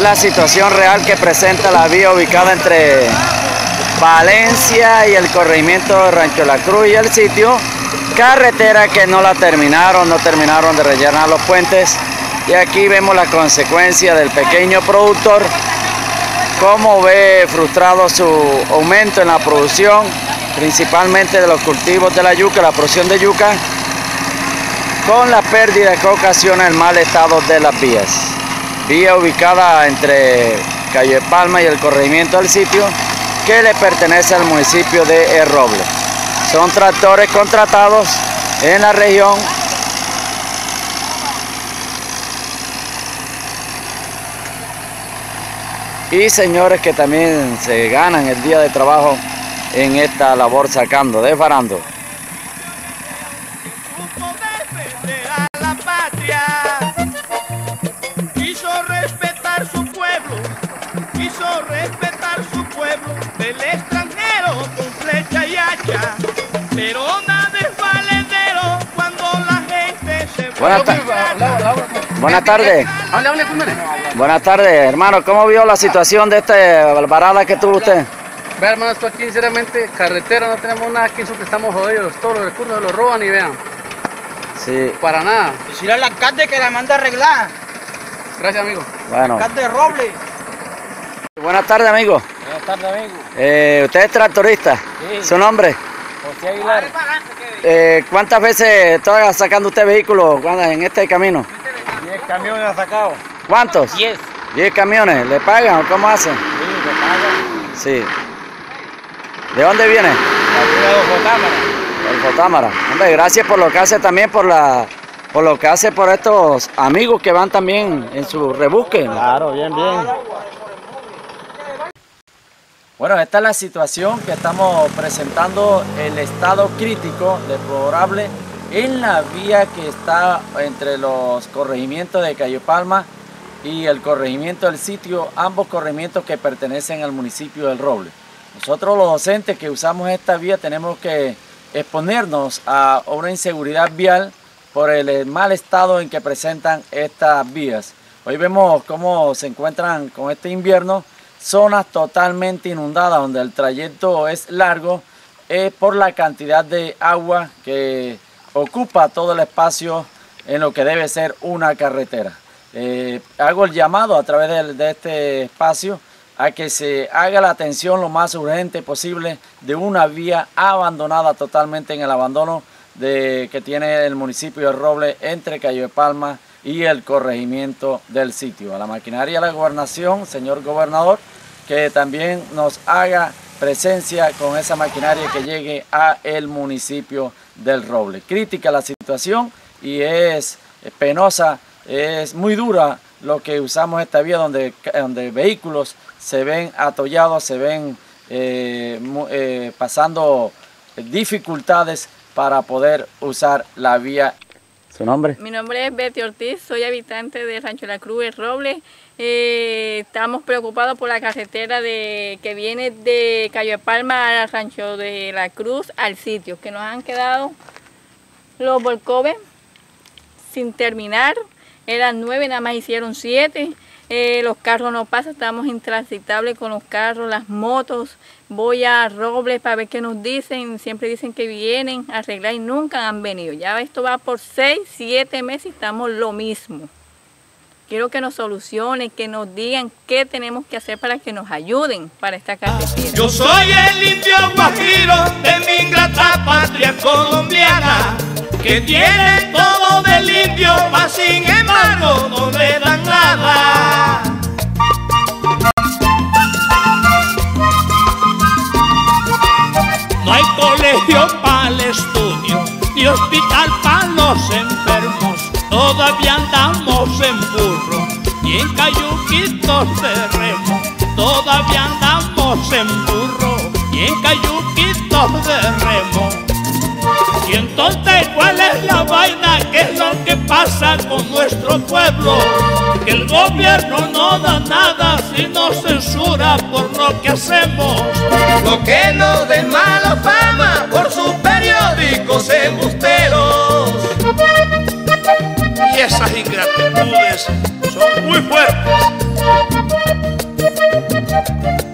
Es la situación real que presenta la vía ubicada entre Valencia y el corregimiento de Rancho La Cruz y el sitio. Carretera que no terminaron de rellenar los puentes. Y aquí vemos la consecuencia del pequeño productor, cómo ve frustrado su aumento en la producción, principalmente de los cultivos de la yuca, la producción de yuca, con la pérdida que ocasiona el mal estado de las vías. Vía ubicada entre Cayo de Palma y el corregimiento del sitio, que le pertenece al municipio de El Roble. Son tractores contratados en la región y señores que también se ganan el día de trabajo en esta labor sacando, desbarando. Quiso respetar su pueblo del extranjero con flecha y hacha, pero nada es valedero cuando la gente se Buenas tardes. Buenas tardes, hermano. ¿Cómo vio la situación de esta varada que tuvo usted? Vea, hermano, esto aquí sinceramente, carretera, no tenemos nada aquí, que estamos jodidos, todos los recursos se los roban y vean. Sí. Para nada. Decirle al alcalde que la manda a arreglar. Gracias, amigo. Bueno. Alcalde Roble. Buenas tardes, amigo. Buenas tardes, amigo. ¿Usted es tractorista? Sí. ¿Su nombre? José Aguilar. ¿Cuántas veces está sacando usted vehículos en este camino? 10 camiones ha sacado. ¿Cuántos? 10. 10 camiones. ¿Le pagan o cómo hacen? Sí, le pagan. Sí. ¿De dónde viene? La ciudad de Fotámara. El Fotámara. Hombre, gracias por lo que hace también, por lo que hace por estos amigos que van también en su rebusque. Claro, bien. Bueno, esta es la situación que estamos presentando, el estado crítico deplorable en la vía que está entre los corregimientos de Cayo Palma y el corregimiento del sitio, ambos corregimientos que pertenecen al municipio del Roble. Nosotros los docentes que usamos esta vía tenemos que exponernos a una inseguridad vial por el mal estado en que presentan estas vías. Hoy vemos cómo se encuentran con este invierno zonas totalmente inundadas donde el trayecto es largo por la cantidad de agua que ocupa todo el espacio en lo que debe ser una carretera. Hago el llamado a través de este espacio a que se haga la atención lo más urgente posible de una vía abandonada totalmente en el abandono que tiene el municipio de Roble entre Cayo de Palma y el corregimiento del sitio. A la maquinaria de la gobernación, señor gobernador, que también nos haga presencia con esa maquinaria que llegue a el municipio del Roble. Crítica la situación y es penosa, es muy dura lo que usamos esta vía donde vehículos se ven atollados, se ven pasando dificultades para poder usar la vía. ¿Su nombre? Mi nombre es Betty Ortiz, soy habitante de Rancho La Cruz, El Roble. Estamos preocupados por la carretera que viene de Cayo de Palma al Rancho de La Cruz al sitio, que nos han quedado los volcoves sin terminar. Eran 9, nada más hicieron 7. Los carros no pasan, estamos intransitables con los carros, las motos. Voy a Robles para ver qué nos dicen. Siempre dicen que vienen a arreglar y nunca han venido. Ya esto va por 6, 7 meses y estamos lo mismo. Quiero que nos solucionen, que nos digan qué tenemos que hacer para que nos ayuden para esta carretera. Yo soy el indio guajiro de mi ingrata patria colombiana, que tiene todo del indio, mas sin embargo no le dan nada. No hay colegio para el estudio, ni hospital para los enfermos. Todavía andamos en burro y en cayuquitos de remo. Todavía andamos en burro y en cayuquitos de remo. Y entonces, ¿cuál es la vaina? ¿Qué es lo que pasa con nuestro pueblo? Que el gobierno no da nada, sino censura por lo que hacemos. Lo que nos den mala fama por sus periódicos embusteros. Y esas ingratitudes son muy fuertes. Gracias.